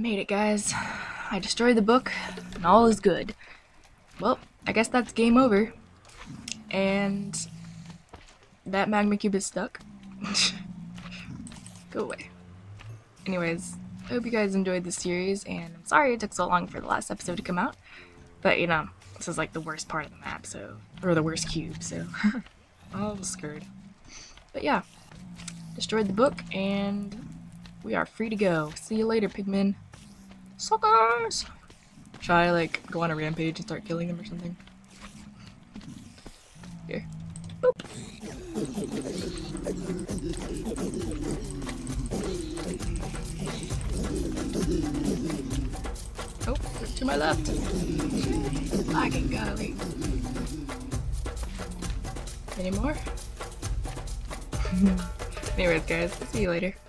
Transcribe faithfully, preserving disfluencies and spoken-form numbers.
made it, guys. I destroyed the book, and all is good. Well, I guess that's game over. And that magma cube is stuck. Go away. Anyways, I hope you guys enjoyed this series, and I'm sorry it took so long for the last episode to come out. But, you know, this is like the worst part of the map, so... or the worst cube, so... I was scared. But yeah, destroyed the book, and we are free to go. See you later, pigmen. Suckers! Should I, like, go on a rampage and start killing them or something? Here. Boop! Oh, to my left. Fucking golly. Any more? Anyways, guys, see you later.